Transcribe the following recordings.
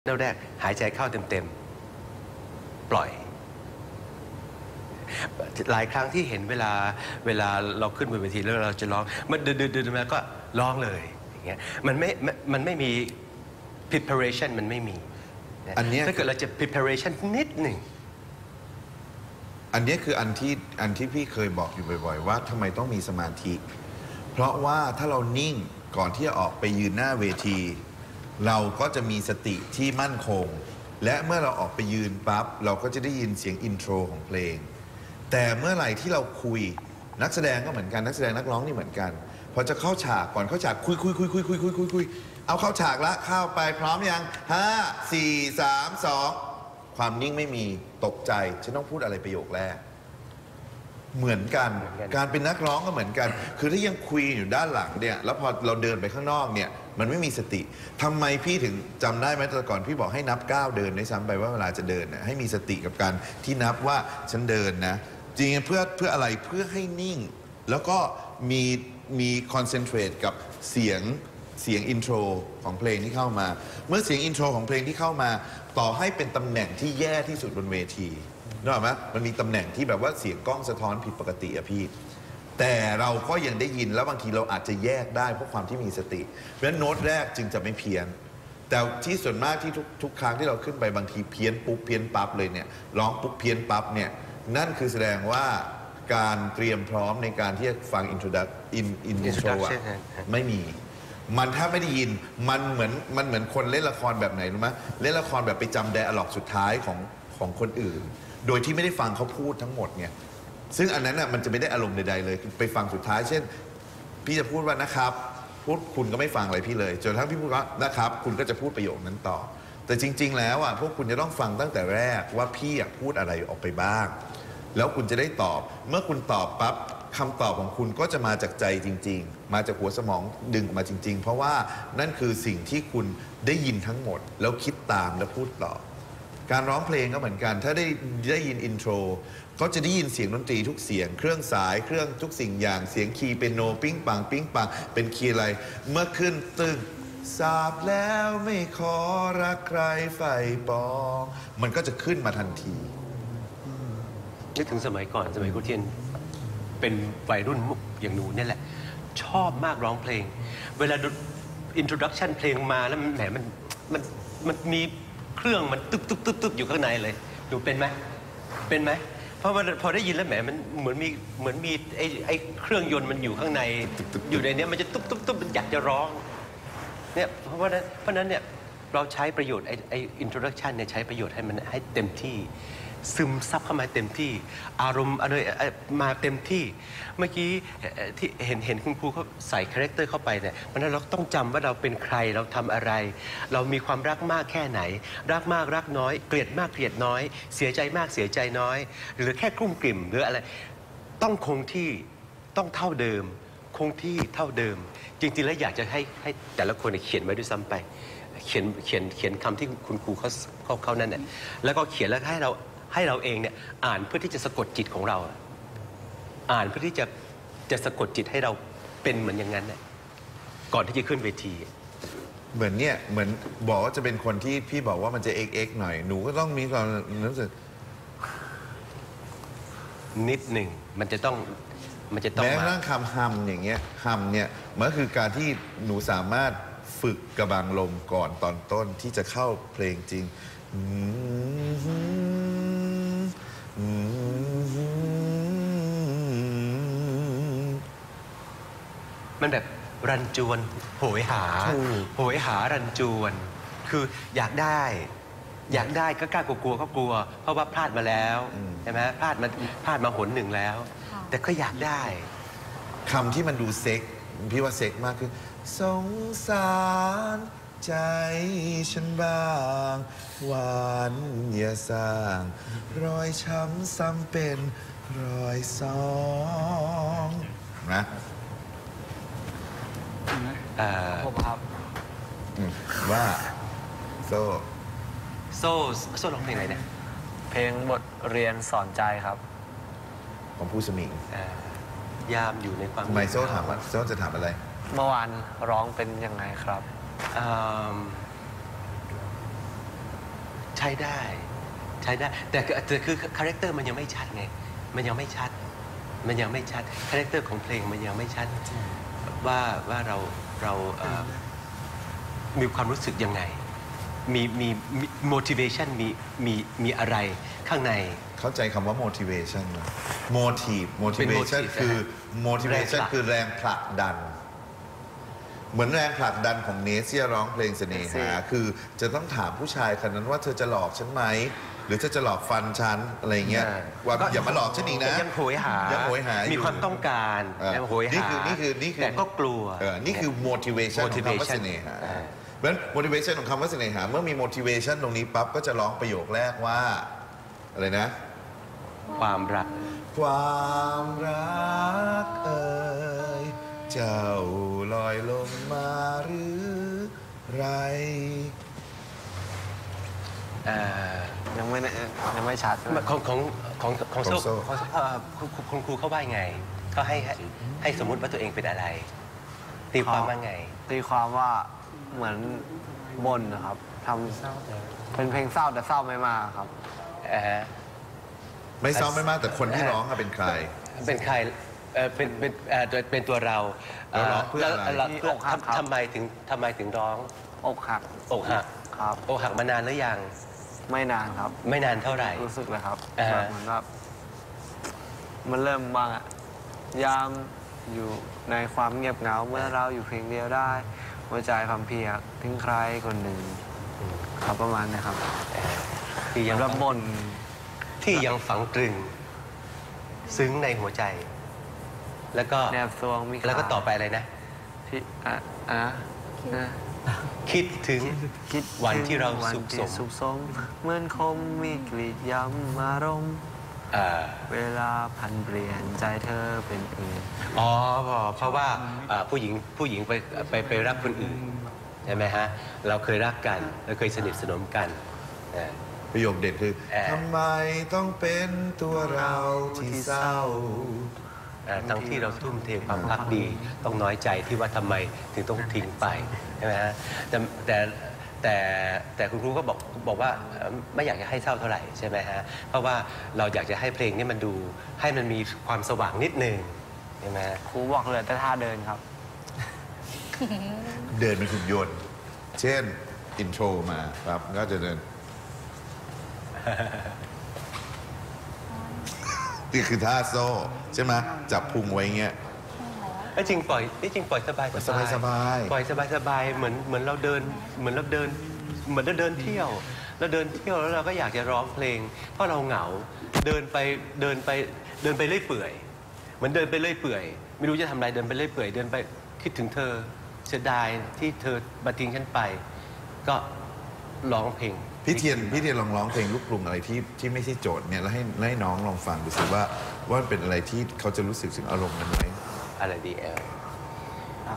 แรกหายใจเข้าเต็มๆปล่อยหลายครั้งที่เห็นเวลาเราขึ้นบนเวทีแล้วเราจะร้องมันเดินมาก็ร้องเลยอย่างเงี้ยมันไม่มี preparation มันไม่มีอันนี้ถ้าเกิดเราจะ preparation นิดหนึ่งอันนี้คืออันที่พี่เคยบอกอยู่บ่อยๆว่าทำไมต้องมีสมาธิเพราะว่าถ้าเรานิ่งก่อนที่จะออกไปยืนหน้าเวทีเราก็จะมีสติที่มั่นคงและเมื่อเราออกไปยืนปั๊บเราก็จะได้ยินเสียงอินโทรของเพลงแต่เมื่อไหร่ที่เราคุยนักแสดงก็เหมือนกันนักแสดงนักร้องนี่เหมือนกันพอจะเข้าฉากก่อนเข้าฉากคุยเอาเข้าฉากละเข้าไปพร้อมยัง5 4 3 2ความนิ่งไม่มีตกใจฉันต้องพูดอะไรประโยคแรกเหมือนกันการเป็นนักร้องก็เหมือนกันคือถ้ายังคุยอยู่ด้านหลังเนี่ยแล้วพอเราเดินไปข้างนอกเนี่ยมันไม่มีสติทำไมพี่ถึงจำได้ไหมแต่ก่อนพี่บอกให้นับ9เดินด้วยซ้ำไปว่าเวลาจะเดินเนี่ยให้มีสติกับการที่นับว่าฉันเดินนะจริงๆเพื่ออะไรเพื่อให้นิ่งแล้วก็มีคอนเซนเทรตกับเสียงอินโทรของเพลงที่เข้ามาเมื่อเสียงอินโทรของเพลงที่เข้ามาต่อให้เป็นตำแหน่งที่แย่ที่สุดบนเวทีนึกออกไหมมันมีตำแหน่งที่แบบว่าเสียงกล้องสะท้อนผิดปกติอะพี่แต่เราก็ยังได้ยินแล้วบางทีเราอาจจะแยกได้เพราะความที่มีสติเพราะฉะนั้นโน้ตแรกจึงจะไม่เพี้ยนแต่ที่ส่วนมากที่ทุกครั้งที่เราขึ้นไปบางทีเพี้ยนปุ๊บเพี้ยนปั๊บเลยเนี่ยร้องปุ๊บเพี้ยนปั๊บเนี่ยนั่นคือแสดงว่าการเตรียมพร้อมในการที่จะฟังอินโทรไม่มีมันถ้าไม่ได้ยินมันเหมือนคนเล่นละครแบบไหนรู้ไหมเล่นละครแบบไปจำไดอะล็อกสุดท้ายของคนอื่นโดยที่ไม่ได้ฟังเขาพูดทั้งหมดเนี่ยซึ่งอันนั้นน่ะมันจะไม่ได้อารมณ์ใดๆเลยไปฟังสุดท้ายเช่นพี่จะพูดว่านะครับพูดคุณก็ไม่ฟังอะไรพี่เลยจนทั้งพี่พูดว่านะครับคุณก็จะพูดประโยคนั้นต่อแต่จริงๆแล้วอ่ะพวกคุณจะต้องฟังตั้งแต่แรกว่าพี่อยากพูดอะไรออกไปบ้างแล้วคุณจะได้ตอบเมื่อคุณตอบปั๊บคำตอบของคุณก็จะมาจากใจจริงๆมาจากหัวสมองดึงออกมาจริงๆเพราะว่านั่นคือสิ่งที่คุณได้ยินทั้งหมดแล้วคิดตามแล้วพูดต่อการร้องเพลงก็เหมือนกันถ้าได้ยินอินโทรก็จะได้ยินเสียงดนตรีทุกเสียงเครื่องสายเครื่องทุกสิ่งอย่างเสียงคีย์เปียโนปิ้งปังเป็นคีย์อะไรเมื่อขึ้นตึ้งสาบแล้วไม่ขอรักใครใฝ่ปองมันก็จะขึ้นมาทันทีนึกถึงสมัยก่อนสมัยครูเทียนเป็นวัยรุ่นอย่างหนูเนี่ยแหละชอบมากร้องเพลงเวลาอินโทรดักชันเพลงมาแล้วแหมมันมีเครื่องมันตึ๊บอยู่ข้างในเลยหนูเป็นไหมเพราะว่าพอได้ยินแล้วแหมมันเหมือนมีไอ้เครื่องยนต์มันอยู่ข้างในอยู่ในนี้มันจะตุ๊บมันอยากจะร้องเนี่ยเพราะนั้นเนี่ยเราใช้ประโยชน์ไอ้อินโทรดักชันเนี่ยใช้ประโยชน์ให้มันให้เต็มที่ซึมซับเข้ามาเต็มที่อารมณ์อะไรมาเต็มที่เมื่อกี้ที่เห็นคุณครูเขาใส่คาแรคเตอร์เข้าไปเนี่ยมันเราต้องจำว่าเราเป็นใครเราทำอะไร เรามีความรักมากแค่ไหนรักมากรักน้อยเกลียดมากเกลียดน้อยเสียใจมากเสียใจน้อยหรือแค่กลุ้มกลิ่มหรืออะไรต้องคงที่ต้องเท่าเดิมคงที่เท่าเดิมจริงๆแล้วอยากจะให้แต่ละคนเขียนไว้ด้วยซ้ำไปเขียนคำที่คุณครูเขานั่นเนี่ยแล้วก็เขียนแล้วให้เราเองเนี่ยอ่านเพื่อที่จะสะกดจิตของเราอ่านเพื่อที่จะสะกดจิตให้เราเป็นเหมือนอย่างนั้นเนี่ยก่อนที่จะขึ้นเวทีเหมือนบอกว่าจะเป็นคนที่พี่บอกว่ามันจะ XX หน่อยหนูก็ต้องมีความรู้สึกนิดหนึ่งมันจะต้องแม้กระทั่งคำฮัมอย่างเงี้ยฮัมเนี่ยมันคือการที่หนูสามารถฝึกกระบังลมก่อนตอนต้นที่จะเข้าเพลงจริงมันแบบรันจวนโหยหารันจวนคืออยากได้ก็กล้ากลัวก็กลัวเพราะว่าพลาดมาแล้วใช่ไหมพลาดมาหนหนึ่งแล้วแต่ก็อยากได้คำที่มันดูเซ็กพี่ว่าเซ็กมากคือสงสารใจฉันบ้างหวานอย่าสร้างรอยช้ำซ้ำเป็นรอยซ้องนะผมครับว่าโซ่ร้องเพลงอะไรเนี่ยเพลงบทเรียนสอนใจครับของผู้สมิงยามอยู่ในความทำไมโซ่จะถามอะไรเมื่อวานร้องเป็นยังไงครับใช้ได้แต่คือคาแรคเตอร์มันยังไม่ชัดไงมันยังไม่ชัดคาแรคเตอร์ของเพลงมันยังไม่ชัดว่าเรามีความรู้สึกยังไงมี motivation มีอะไรข้างในเข้าใจคำว่า motivation ไหม motivation motive คือ motivation แรงผลักคือแรงผลักดัน เหมือนแรงผลักดันของเนสที่จะร้องเพลงเสน่หาคือจะต้องถามผู้ชายคนนั้นว่าเธอจะหลอกฉันไหมหรือเธอจะหลอกฟันฉันอะไรเงี้ยว่าอย่ามาหลอกฉันอีกนะยังโหยหายังโหยหาอยู่มีความต้องการ ยังโหยหานี่คือแต่ก็กลัวนี่คือ motivation ของคำว่าเสน่หาเพราะฉะนั้น motivation ของคำว่าเสน่หาเมื่อมี motivation ตรงนี้ปั๊บก็จะร้องประโยคแรกว่าอะไรนะความรักความรักเอ่ยเจ้าลอยลงมาหรือไรยังไม่ชัดใช่ไหมของโซ่คุณครูเขาว่าไงเขาให้สมมุติว่าตัวเองเป็นอะไร ตีความว่าไงตีความว่าเหมือนบ่นนะครับทำเป็นเพลงเศร้าแต่เศร้าไม่มากครับไม่ซ้อมไม่มากแต่คนที่ร้องอะเป็นใครเป็นใครเป็นตัวเราแล้วร้องเพื่ออะไรแล้วที่อกหักครับทำไมถึงร้องอกหักอกหักครับอกหักมานานหรือยังไม่นานครับไม่นานเท่าไหร่รู้สึกเลยครับอ่าแบบเหมือนแบบมันเริ่มบ้างอะยามอยู่ในความเงียบเหงาเมื่อเราอยู่เพียงเดียวได้หัวใจพัมเพรียกถึงใครคนหนึ่งครับประมาณนี้ครับที่ยังแล้วบ่นที่ยังฝังตรึง ซึ้งในหัวใจ แล้วก็แนบซวงมีแล้วก็ต่อไปอะไรนะที่นะคิดถึงคิดวันที่เราสุขสมวันที่สุขสมเหมือนคมมีกรีดย้ำอารมณ์อ่าเวลาพันเปลี่ยนใจเธอเป็นอื่นอ๋อเพราะว่าผู้หญิงไปรักคนอื่นใช่ไหมฮะเราเคยรักกันเราเคยสนิทสนมกันอ่าประโยคเด็ดคือแอบทำไมต้องเป็นตัวเราที่เศร้าทั้งที่เราทุ่มเทความพักดี ต้องน้อยใจที่ว่าทำไมถึงต้องทิ้งไปใช่ไหมฮะแต่คุณครูก็บอกว่าไม่อยากจะให้เศร้าเท่าไหร่ใช่ไหมฮะเพราะว่าเราอยากจะให้เพลงนี้มันดูให้มันมีความสว่างนิดนึงใช่ไหมครูบอกเลยแต่ท่าเดินครับเดินเป็นหุ่นยนต์ เช่น อินโทรมาครับก็จะเดิน นี่คือท่าโซ่ใช่ไหมจับพุงไว้เงี้ยจริงปล่อยสบายสบายๆปล่อยสบายเหมือนเราเดินเที่ยวแล้วเราก็อยากจะร้องเพลง เพราะเราเหงาเดินไปเรื่อยเปื่อยเหมือนเดินไปเรื่อยเปื่อยไม่รู้จะทำอะไรเดินไปเรื่อยเปื่อยเดินไปคิดถึงเธอเสียดายที่เธอมาทิ้งฉันไป ก็ร้องเพลงพี่เทียนลองร้องเพลงลูกกรุงอะไรที่ไม่ใช่โจทย์เนี่ยแล้วให้น้องลองฟังดูสิว่ามันเป็นอะไรที่เขาจะรู้สึกถึงอารมณ์นั้นไหมอะไรดีรัก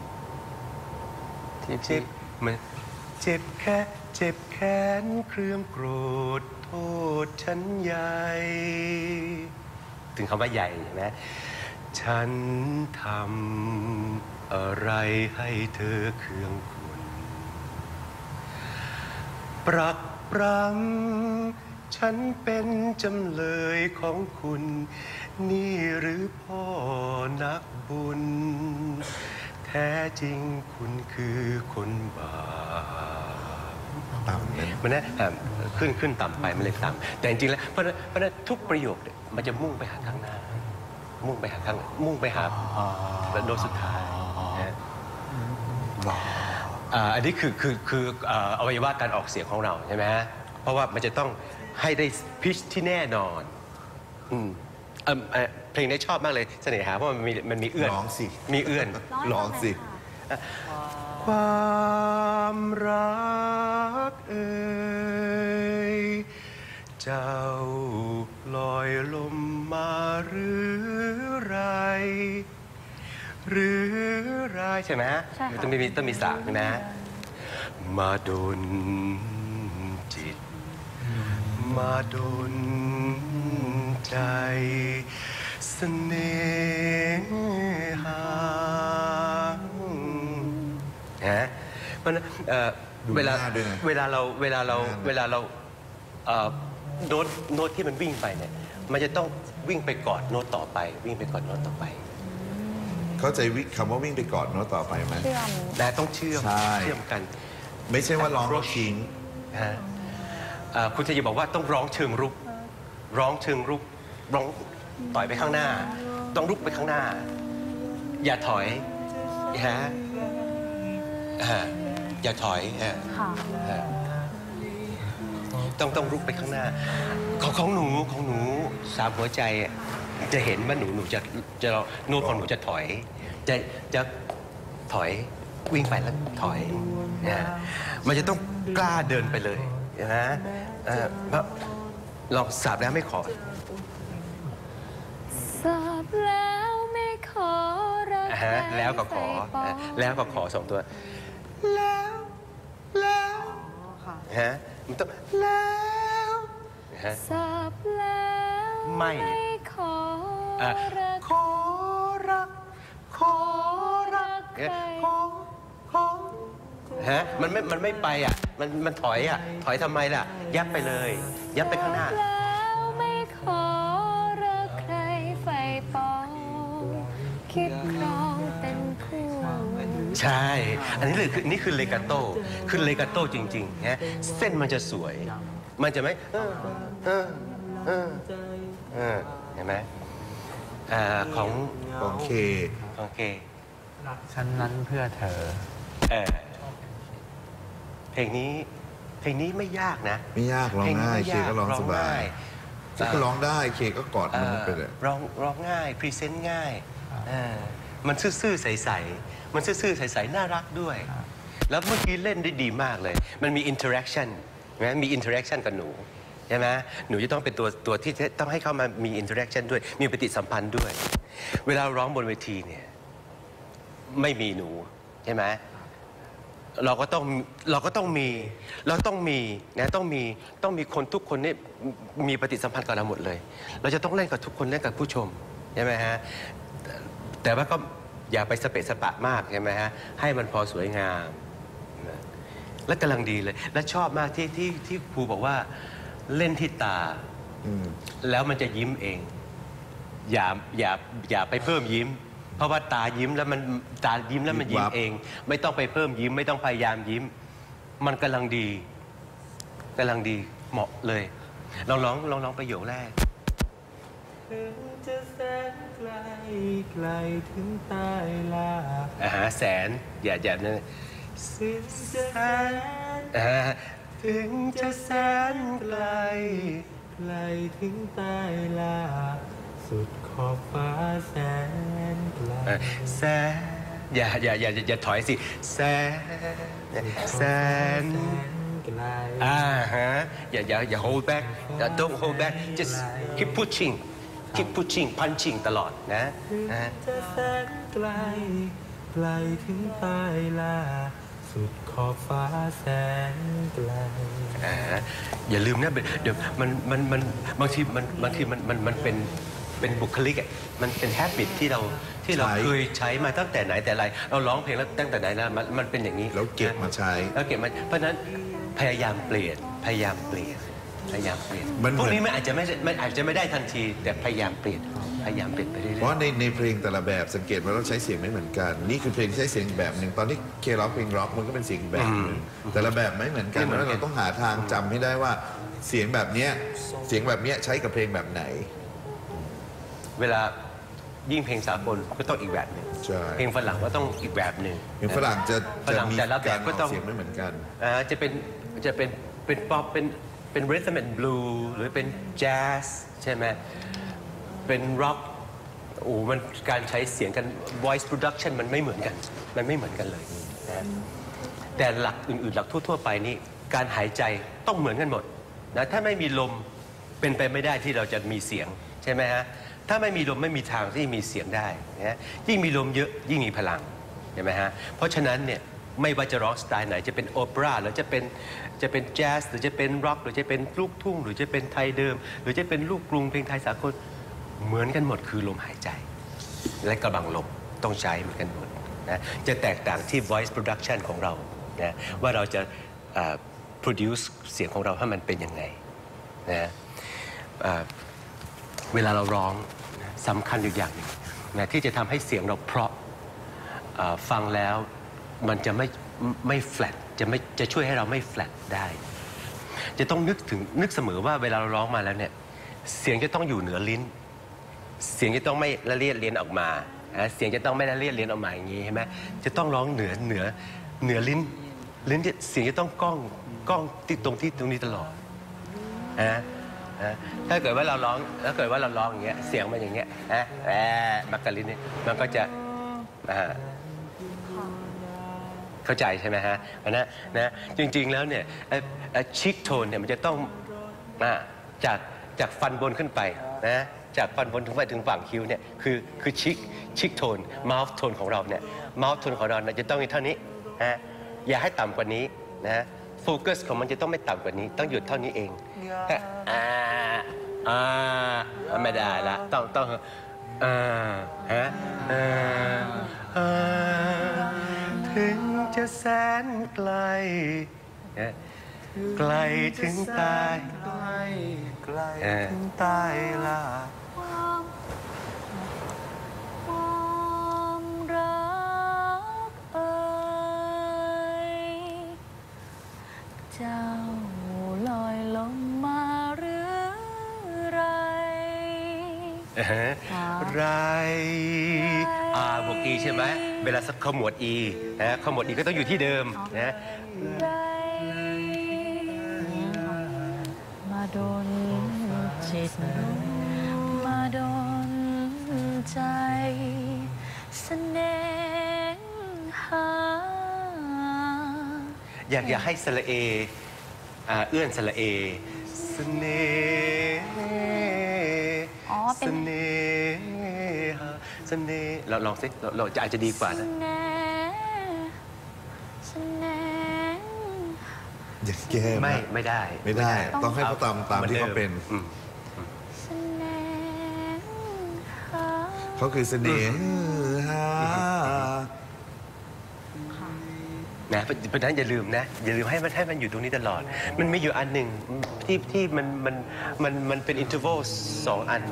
ที่เจ็บมันเจ็บแค้นเครื่องโกรธโทษฉันใหญ่ ถึงคำว่าใหญ่ใช่ไหมฉันทำอะไรให้เธอเคืองคุณปรักปรำฉันเป็นจำเลยของคุณ นี่หรือพ่อนักบุญ แท้จริงคุณคือคนบาปต่ำนั้นมันนะขึ้นต่ำไปมันเลยต่ำแต่จริงๆแล้วเพราะฉะนั้นทุกประโยคเนี่ยมันจะมุ่งไปหาข้างหน้า มุ่งไปหาแล้วโน้ตสุดท้ายนะอันนี้คืออวัยวะการออกเสียงของเราใช่ไหมฮะเพราะว่ามันจะต้องให้ได้พิชที่แน่นอนเพลงนี้ชอบมากเลยเสน่หาเพราะมันมีเอื้อนร้องสิมีเอื้อนร้องสิความรักเอ่ยเจ้าลอยลมมาหรือไรใช่ไหมใช่ค่ะต้องมีสามนะมาดนจิต มาดนใจเสน่หาฮะเพราะฉะนั้นดูหน้าด้วยนะเวลาเราโน้ตที่มันวิ่งไปเนี่ยมันจะต้องวิ่งไปกอดโน้ตต่อไป วิ่งไปกอดโน้ตต่อไปเข้าใจคำว่าวิ่งไปก่อนโน้ตต่อไปไหมเชื่อมแต่ต้องเชื่อมใช่เชื่อมกันไม่ใช่ว่าร้องแล้วทิ้งนะฮะคุณจะบอกว่าต้องร้องเชิงรุก ร้องเชิงรุก ร้องต่อยไปข้างหน้า ต้องรุกไปข้างหน้า อย่าถอยฮะอย่าถอยฮะค่ะต้องรุกไปข้างหน้า ของหนูสามหัวใจอะจะเห็นว่าหนูจะโน้ตของหนูจะถอย จะถอยวิ่งไปแล้วถอยนะมันจะต้องกล้าเดินไปเลยนะลองสาบแล้วไม่ขอสาบแล้วไม่ขอรักใครแล้วก็ขอใส่ปแล้วก็ขอสองตัว แล้วค่ะฮะมันต้องแล้วฮะสาบแล้วไม่ขอรักขอรักขอรักใครขอฮะมันไม่ไปอ่ะมันถอยอ่ะถอยทำไมล่ะ ยับไปเลย ยับไปข้างหน้าสบแล้วไม่ขอรักใครไฟปองคิดครองเป็นคู่ใช่ อันนี้เลยนี่คือเลกาโต้คือเลกาโต้จริงๆนะเส้นมันจะสวย มันจะไม่เห็นไหมของโอเคโอเครักฉันนั้นเพื่อเธอเพลงนี้ไม่ยากนะไม่ยากร้องง่าย เคก็ร้องสบายก็ร้องได้เคก็กอดมันไปเลยร้องง่ายพรีเซนต์ง่ายมันซื่อๆใสๆมันซื่อๆใสๆน่ารักด้วย แล้วเมื่อกี้เล่นได้ดีมากเลย มันมีอินเทอร์แอคชั่นนะมีอินเทอร์แอคชั่นกับหนูใช่ไหมหนูจะต้องเป็นตัวที่ต้องให้เข้ามามีอินเทอร์แอคชั่นด้วย มีปฏิสัมพันธ์ด้วย เวลาร้องบนเวทีเนี่ยไม่มีหนูใช่ไหมเราก็ต้องมีนะต้องมีคนทุกคนนี่มีปฏิสัมพันธ์กับเราหมดเลย เราจะต้องเล่นกับทุกคนเล่นกับผู้ชมใช่ไหมฮะแต่ว่าก็อย่าไปสเปะสปะมากใช่ไหมฮะให้มันพอสวยงามนะและกำลังดีเลย และชอบมากที่ครูบอกว่าเล่นที่ตาแล้วมันจะยิ้มเอง อย่าไปเพิ่มยิ้ม เพราะว่าตายิ้มแล้วมันยิ้มเอง ไม่ต้องไปเพิ่มยิ้ม ไม่ต้องพยายามยิ้ม มันกำลังดีเหมาะเลยลองร้องประโยคแรกถึงจะแสนไกลไกลถึงใต้ลาแสนอย่านะสิ้นจะแสนถึงจะแสนไกลไกลถึงใต้ลาสุดขอบฟ้าแสนไกลแสนอย่าถอยสิแสนไกลอย่า hold back don't hold back just keep pushing punching ตลอดนะจะแสนไกลไกลถึงใต้ลาสุดขอบฟ้าแสนไกลอย่าลืมนะเดี๋ยวมันบางทีมันเป็นบุคลิกอ่ะมันเป็น habit ที่เราเคยใช้มาตั้งแต่ไหนแต่ไรเราร้องเพลงแล้วตั้งแต่ไหนแล้วมันเป็นอย่างนี้แล้วเก็บมาใช้แล้วเก็บมาเพราะฉะนั้นพยายามเปลี่ยนพวกนี้มันอาจจะไม่ได้ทันที แต่พยายามเปลี่ยนไปเรื่อยเพราะในเพลงแต่ละแบบสังเกตว่าเราใช้เสียงไม่เหมือนกัน นี่คือเพลงที่ใช้เสียงแบบหนึ่งตอนที่เคร้องเพลงร็อกมันก็เป็นเสียงแบบหนึ่งแต่ละแบบไม่เหมือนกันแล้วเราต้องหาทางจำให้ได้ว่าเสียงแบบเนี้ยใช้กับเพลงแบบไหนเวลายิ่งเพลงสากลก็ต้องอีกแบบหนึ่งใช่เพลงฝรั่งก็ต้องอีกแบบหนึ่งเพลงฝรั่งจะฝรั่งมีแต่ละแบการบอก็อกต้องเสียงไม่เหมือนกันจะเป็นป๊อปเป็น rhythm and blues หรือเป็น jazz ใช่ไหมเป็นร็อกมันการใช้เสียงกัน voice production มันไม่เหมือนกันเลยนะแต่หลักอื่นๆหลักทั่วๆไปนี่การหายใจต้องเหมือนกันหมดนะถ้าไม่มีลมเป็นไปไม่ได้ที่เราจะมีเสียงใช่ไหมฮะถ้าไม่มีลมไม่มีทางที่มีเสียงได้นะยิ่งมีลมเยอะยิ่งมีพลังใช่ไหมฮะเพราะฉะนั้นเนี่ยไม่ว่าจะร้องสไตล์ไหนจะเป็นโอเปร่าหรือจะเป็นแจ๊สหรือจะเป็นร็อกหรือจะเป็นลูกทุ่งหรือจะเป็นไทยเดิม หรือจะเป็นลูกกรุงเพลงไทยสากลเหมือนกันหมดคือลมหายใจและกระบังลมต้องใช้เหมือนกันหมดนะจะแตกต่างที่ voice production ของเรานะว่าเราจะproduce เสียงของเราให้มันเป็นยังไงนะเวลาเราร้องสำคัญอยู่อย่างหนึ่งนะที่จะทำให้เสียงเราเพราะฟังแล้วมันจะไม่แฟลตจะช่วยให้เราไม่แฟลตได้ จะต้องนึกเสมอว่าเวลาเราร้องมาแล้วเนี่ยเสียงจะต้องอยู่เหนือลิ้นเสียงจะต้องไม่ละเลียดเลียนออกมาเสียงจะต้องไม่ละเลียดเลียนออกมาอย่างนี้ใช่ไหมจะต้องร้องเหนือลิ้นเสียงจะต้องก้องที่ตรงนี้ตลอดถ้าเกิดว่าเราร้องอย่างเงี้ยเสียงมันอย่างเงี้ยบักกะลิ้นเนี่ยมันก็จะเข้าใจใช่ไหมฮะนะจริงๆแล้วเนี่ยชิคโทนเนี่ยมันจะต้องจากฟันบนขึ้นไปนะจากฟันบนถึงไปถึงฝั่งคิ้วเนี่ยคือชิคโทนมาส์โทนของเราเนี่ยมาส์โทนของเราจะต้องอยู่เท่านี้นะอย่าให้ต่ำกว่านี้นะโฟกัสของมันจะต้องไม่ต่ำกว่านี้ต้องหยุดเท่านี้เองไม่ได้ละต้องถึงจะแสนไกลไกลถึงตายไกลถึงตายล่ะความรักเจ้าลอยลงมาหรือไรบวก E ใช่ไหมเวลาขมวด E นะขมวด E ก็ต้องอยู่ที่เดิมนะมาโดนจิตมาโดนใจเสน่หาอยากให้สระเอเอื้อนสระเอเสน่เราลองสิเราอาจจะดีกว่านะอย่าแก้ไม่ได้ต้องให้เขาตามที่เขาเป็นเขาคือเสน่หานะเพราะฉะนั้นอย่าลืมให้มันอยู่ตรงนี้ตลอดมันมีอยู่อันหนึ่งที่มันเป็นอินเทอร์วัล2 อัน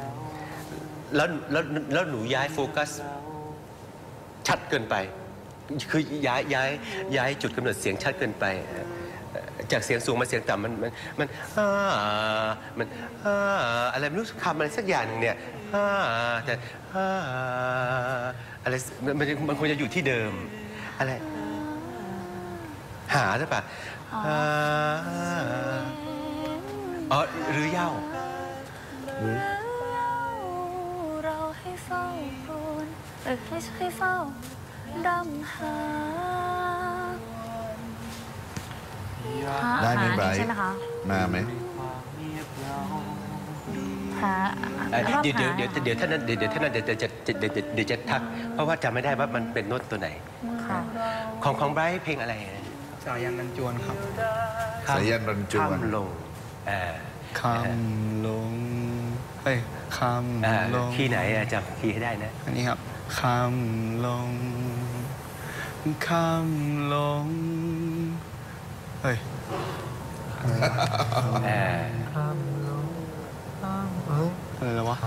แล้วหนูย้ายโฟกัสชัดเกินไปคือย้ายจุดกำเนิดเสียงชัดเกินไปจากเสียงสูงมาเสียงต่ำมันอะไรไม่รู้คำอะไรสักอย่างหนึ่งเนี่ยแต่อะไรมันควรจะอยู่ที่เดิมอะไรหาใช่ปะหรือเย้าเราให้เฝ้าครวญให้เฝ้าดำหาได้ไหมไบรท์ใช่ไหมคะมาไหมเดี๋ยวท่านนั้นเดี๋ยวจะทักเพราะว่าจำไม่ได้ว่ามันเป็นโน้ตตัวไหนของไบรท์เพลงอะไรสายันรันจวนครับสายันรันจวนคำลงคำลงคำลงคีย์ไหนจำคีย์ให้ได้นะอันนี้ครับคำลงคำลงอะไรแล้ววะ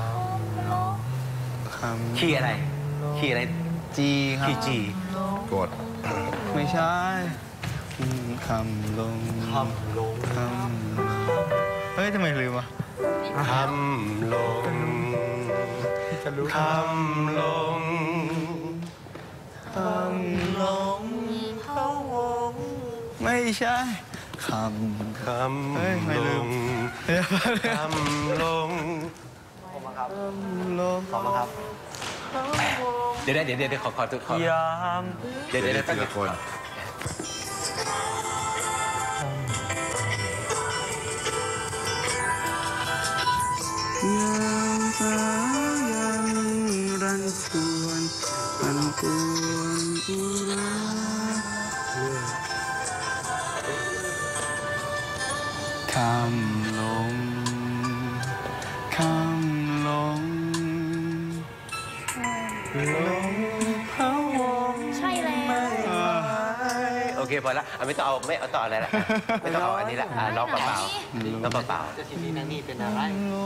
คีย์อะไรจีครับคีย์จีกดไม่ใช่คำลงเฮ้ยทำไมลืมวะคำลงคำลงพะวงไม่ใช่คำไม่ลืมคำลงขอมาครับเดี๋ยวขอยามเดี๋ยวทีละคนยังสายังรันชวนปันกวนอุราคำลงพะวงใช่แล้วโอเคพอละไม่ต้องเอาอะไรละไม่ต้องเอาอันนี้ละร้องเปล่าๆร้องเปล่าจะทีนี้นางนี่เป็นอะไร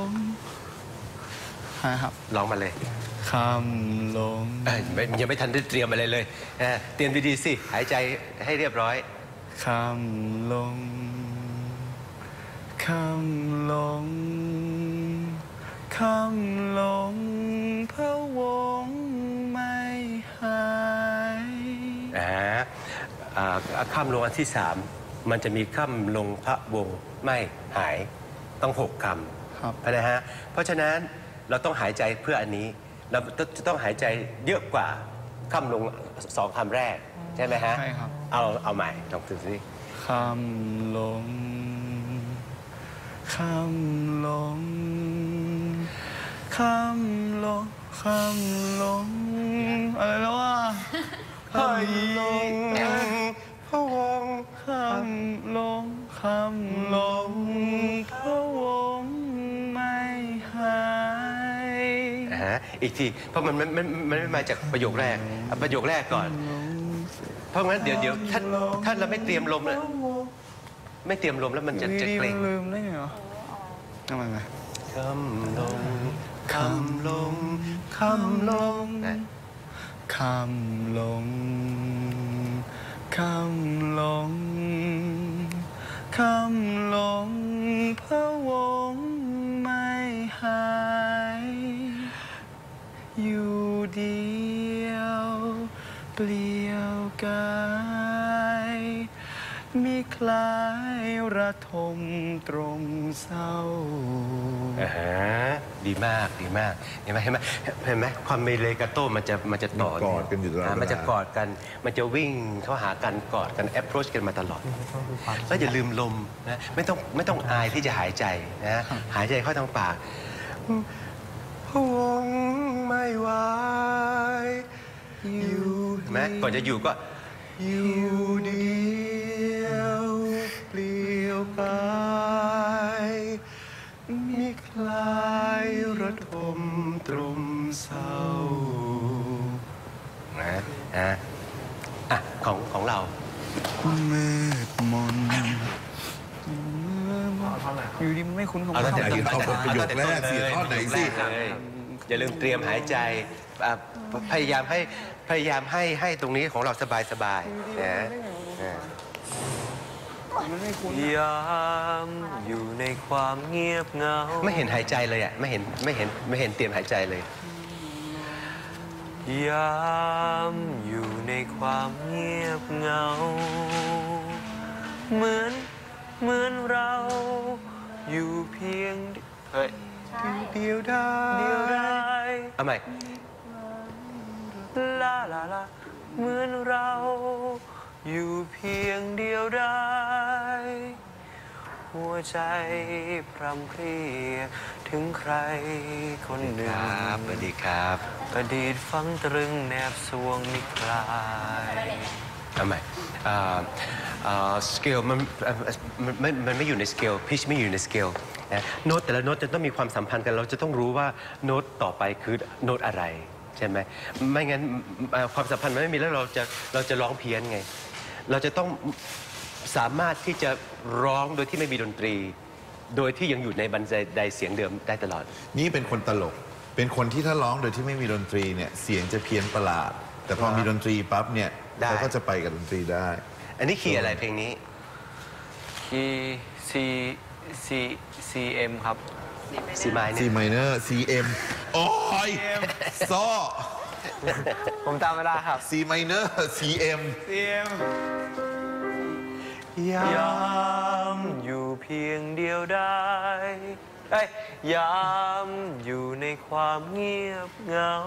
ใช่ครับๆร้องมาเลยคำลงยังไม่ทันได้เตรียมอะไรเลยเตรียมดีๆสิหายใจให้เรียบร้อยคำลงคำลงคำลงพะวงไม่หายค่ำลงอันที่ 3 มันจะมีค่ำลงพระวงไม่หายต้อง6 คำครับนะฮะเพราะฉะนั้นเราต้องหายใจเพื่ออันนี้เราจะต้องหายใจเยอะกว่าค่ำลง2 คำแรกใช่ไหมฮะใช่ครับเอาใหม่ลองดูสิคำลงคำลงคำลงคำลงอะไรแล้ววะคำลงพะวงคำลงคำลงพะวงไม่หายอีกทีเพราะมันไม่มาจากประโยคแรกเอาประโยคแรกก่อน เพราะงั้นเดี๋ยวถ้าเราไม่เตรียมลมเลยไม่เตรียมลมแล้วมันจะดีเกๆร็มังนลืมได้ไงวะทำไมคำลงคำลงคำลงคำลงคำลงคำลงพะวงไม่หายอยู่เดียวเปลี่ยวกายมีคล้ายระทมตรงเศร้าดีมากดีมากเห็นไหมความเมเลกาโต้มันจะต่อมันกอดกันอยู่ตลอดเวลามันจะกอดกันมันจะวิ่งเข้าหากันกอดกัน approach กันมาตลอดแล้วอย่าลืมลมนะไม่ต้องอายที่จะหายใจนะหายใจเข้าทางปากพวงไม่ไหวอยู่เห็นไหมก่อนจะอยู่ก็อยู่เดียวเปลี่ยวกายมีคลายระทมตรมเศร้านะของเรามืดมนอยู่ดีมันไม่คุ้นคำเอาตั้งแต่ไหนยืนเอาประโยคแรกสิข้อไหนสิอย่าลืมเตรียมหายใจพยายามให้ตรงนี้ของเราสบายๆนะยามอยู่ในความเงียบเหงาไม่เห็นหายใจเลยอ่ะไม่เห็นเตรียมหายใจเลยยามอยู่ในความเงียบเหงา เหมือนเราอยู่เพียงเฮ้ยเดียวได้เดียวได้เอาใหม่ลาลาลาเหมือนเราอยู่เพียงเดียวได้ หัวใจพรำเพรียถึงใครคนหนึ่งครับสวัสดีครับอดีตฝังตรึงแนบสวงนิคลายเอาใหม่สเกลมันไม่อยู่ในสเกลพิชไม่อยู่ในสเกลนะโน้ตแต่ละโน้ตจะต้องมีความสัมพันธ์กันเราจะต้องรู้ว่าโน้ตต่อไปคือโน้ตอะไรใช่ไหมไม่งั้นความสัมพันธ์มันไม่มีแล้วเราจะร้องเพี้ยนไงเราจะต้องสามารถที่จะร้องโดยที่ไม่มีดนตรี โดยที่ยังอยู่ในบรรยายเสียงเดิมได้ตลอดนี่เป็นคนตลก เป็นคนที่ถ้าร้องโดยที่ไม่มีดนตรีเนี่ยเสียงจะเพี้ยนประหลาด แต่พอมีดนตรีปั๊บเนี่ยได้เขาก็จะไปกับดนตรีได้อันนี้คีย์อะไรเพลงนี้คีย์ CM ครับซีมาย C เนี่ย minor CM โอ้ยซ้อผมจำไม่ได้ครับ C minor CM ยามอยู่เพียงเดียวได้เอ้ยยามอยู่ในความเงียบเหงา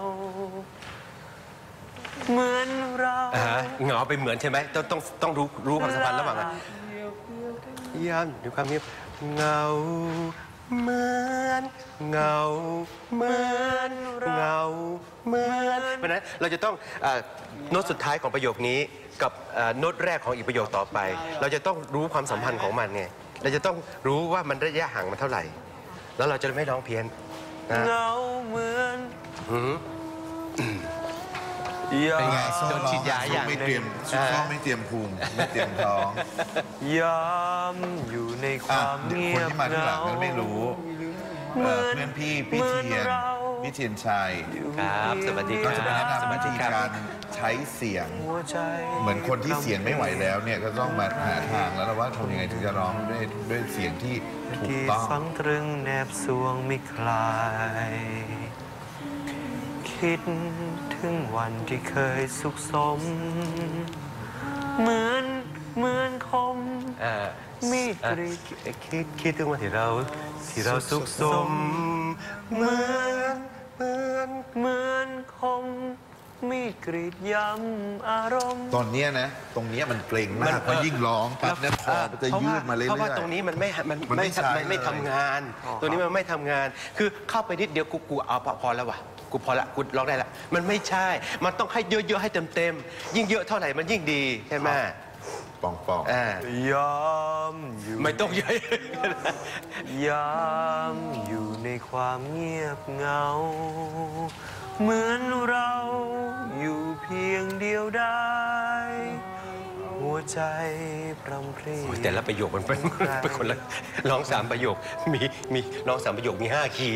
เหมือนเราเหงาไปเหมือนใช่ไหมต้องรู้ความสัมพันธ์ระหว่างกันยามอยู่ความเงียบเหงาเหมือนเหงาเหมือนเหงาเหมือนเพราะฉะนั้นเราจะต้องโน้ตสุดท้ายของประโยคนี้กับโน้ตแรกของอีกประโยคต่อไป เราจะต้องรู้ความสัมพันธ์ของมันไงเราจะต้องรู้ว่ามันระยะห่างมันเท่าไหร่ แล้วเราจะไม่ร้องเพี้ยนนะเหงาเหมือนหือยาเป็นไงมโซ่โดนฉีดยาอย่างไม่เตรียมโซ่ไม่เตรียมพุงไม่เตรียมท้องยามอยู่ในความเดี๋ยวเงีคนยบที่มาที่หลังนั้นไม่รู้เพื่อนพี่พี่เทียนพี่เทียนชัยครับ สวัสดีคก็รับจะไปแนะนำวิธีครัการบใช้เสียงหัวใจเหมือนคนที่เสียงไม่ไหวแล้วเนี่ยก็ต้องมาหาทางแล้วว่าทำยังไงถึงจะร้องด้วยเสียงที่ถูกที่ต้องฝังตรึงแนบสวงไม่คลาย คิดถึงวันที่เคยสุขสม เหมือนคม มีดกรีดคิดถึงวันที่เราสุขสมเหมือนคม มีดกรีดย้ำอารมณ์ตอนเนี้ยนะ ตรงเนี้ยมันเกร็งมากเพราะยิ่งร้องปั๊บเนี่ยคอมันจะยืดมาเรื่อยๆเพราะว่าตรงนี้มันไม่มันไม่ใช่เลยไม่ทำงาน ตัวนี้มันไม่ทำงาน คือเข้าไปนิดเดียวกูเอาพอแล้ววะกูพอละกูร้องได้ละมันไม่ใช่ มันต้องให้เยอะๆให้เต็มๆยิ่งเยอะเท่าไหร่มันยิ่งดีใช่ไหมปองยามอยู่ไม่ต้องเยอะยามอยู่ในความเงียบเหงา เหมือนเราอยู่เพียงเดียวได้ หัวใจพรำเพรีโอ้ยแต่ละประโยคมันเป็นคนละร้อง3 ประโยคมีร้อง3 ประโยคมี5 คีย์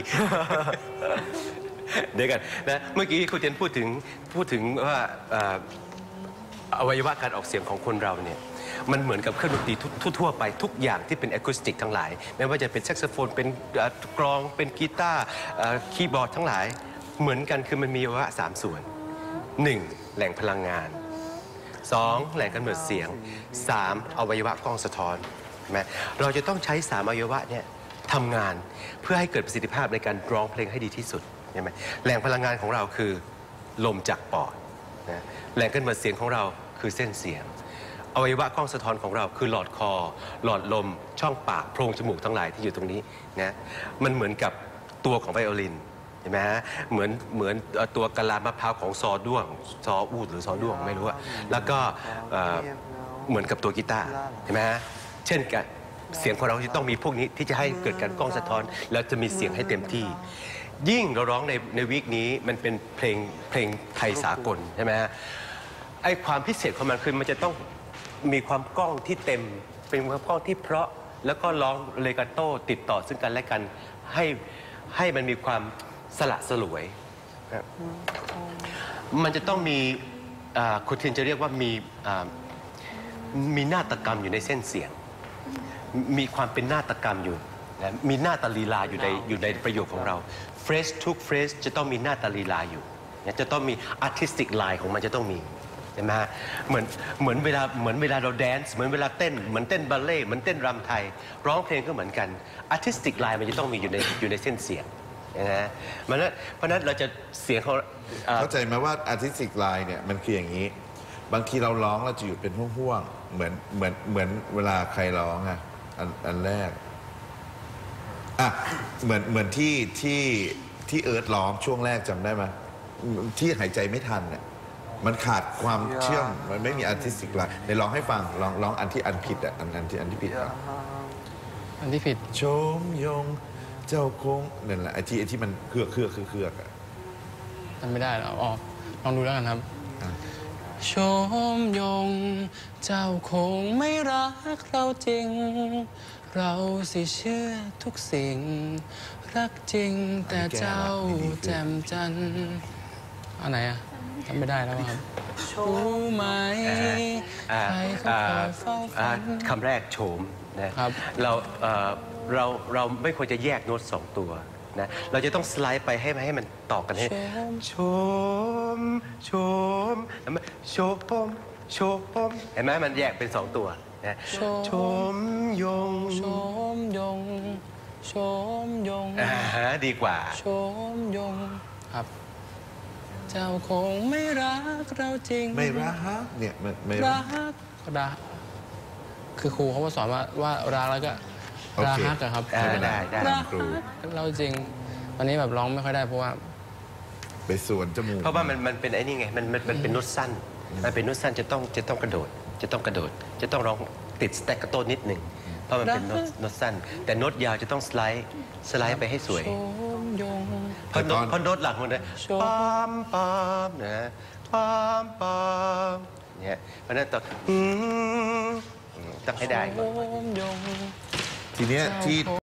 เดี๋ยวกันนะเมื่อกี้ครูเจนพูดถึงว่าอวัยวะการออกเสียงของคนเราเนี่ยมันเหมือนกับเครื่องดนตรีทั่วไปทุกอย่างที่เป็นอะคูสติกทั้งหลายไม่ว่าจะเป็นแซกโซโฟนเป็นกลองเป็นกีตาร์คีย์บอร์ดทั้งหลายเหมือนกันคือมันมีอวัยวะ3 ส่วน 1. แหล่งพลังงาน 2. แหล่งกำเนิดเสียง 3. อวัยวะกล้องสะท้อนใช่ไหมเราจะต้องใช้3 อวัยวะเนี่ยทำงานเพื่อให้เกิดประสิทธิภาพในการร้องเพลงให้ดีที่สุดใช่ไหมแหล่งพลังงานของเราคือลมจากปอดนะแหล่งกำเนิดเสียงของเราคือเส้นเสียงอวัยวะกล้องสะท้อนของเราคือหลอดคอหลอดลมช่องปากโพรงจมูกทั้งหลายที่อยู่ตรงนี้นะมันเหมือนกับตัวของไวโอลินเห็นไหมฮะเหมือนตัวกะลามะพร้าวของซอด้วงซออูดหรือซอด้วงไม่รู้อะแล้วก็เหมือนกับตัวกีตาร์เห็นไหมฮะเช่นกันเสียงของเราจะต้องมีพวกนี้ที่จะให้เกิดการกล้องสะท้อนแล้วจะมีเสียงให้เต็มที่ ยิ่งเราร้องในวีคนี้มันเป็นเพลงไทยสากลใช่ไหมฮะไอ้ความพิเศษของมันคือมันจะต้องมีความกล้องที่เต็มเป็นความกล้องที่เพราะแล้วก็ร้องเลกาโต้ติดต่อซึ่งกันและกันให้มันมีความสละสลวยนะมันจะต้องมีคุณเทียนจะเรียกว่ามีนาฏกรรมอยู่ในเส้นเสียงมีความเป็นนาฏกรรมอยู่นะมีนาฏลีลาอยู่ในประโยคของเราเฟรชทุกเฟรชจะต้องมีนาฏลีลาอยู่นะจะต้องมีอาร์ติสติกไลน์ของมันจะต้องมีใช่ไหมฮะเหมือนเวลาเราแดนซ์เหมือนเวลาเต้นเหมือนเต้นบัลเล่ต์เหมือนเต้นรำไทยร้องเพลงก็เหมือนกันอาร์ติสติกไลน์มันจะต้องมีอยู่ในเส้นเสียงนะเพราะฉะนั้นเราจะเสียงของเข้าใจไหมว่า artistic line เนี่ยมันคืออย่างนี้ บางทีเราร้องเราจะอยู่เป็นห่วงๆเหมือนเวลาใครร้องอ่ะอันแรกอ่ะเหมือนที่เอิร์ธร้องช่วงแรกจำได้ไหมที่หายใจไม่ทันเนี่ยมันขาดความเชื่อมมันไม่มี artistic line เดี๋ยวร้องให้ฟังร้องอันที่ผิดอ่ะอันที่ผิดอ่ะอันที่ผิดชมยงเจ้าคงนั่นแหละไอ้ที่มันเครือกอ่ะทำไม่ได้แล้วอ๋อลองดูแล้วกันครับ ชมยงเจ้าคงไม่รักเราจริง เราสิเชื่อทุกสิ่ง รักจริงแต่เจ้าแจ่มจันทร์อันไหนอะจำไม่ได้แล้วครับรู้ไหมใครเขาคอยเฝ้าฝันคำแรกโฉมนะครับ เราไม่ควรจะแยกโน้ต2 ตัวนะเราจะต้องสไลด์ไปให้มันต่อกันให้โฉมโฉมโฉมโฉมเห็นไหมมันแยกเป็น2 ตัวนะโฉมยงโชมยงโชมยงดีกว่าโชมยงครับ เจ้าคงไม่รักเราจริงไม่รักเนี่ยไม่รักรักคือครูเขามาสอนว่ารักแล้วก็โอเครักอะครับได้รักเราจริงวันนี้แบบร้องไม่ค่อยได้เพราะว่าไปสวนจมูกเพราะว่ามันเป็นไอ้นี่ไงมันเป็นโน้ตสั้นมันเป็นโน้ตสั้นจะต้องกระโดดจะต้องร้องติดสแต็กกระโต้นิดหนึ่งเพราะมันเป็นโน้ตสั้นแต่โน้ตยาวจะต้องสไลด์ไปให้สวยโชมยงเพราะโน้ตหลังมันเลยปามปามนะปปามเนี่ยเพราะฉะนั้นต้องให้ได้หมดทีเนี้ยที่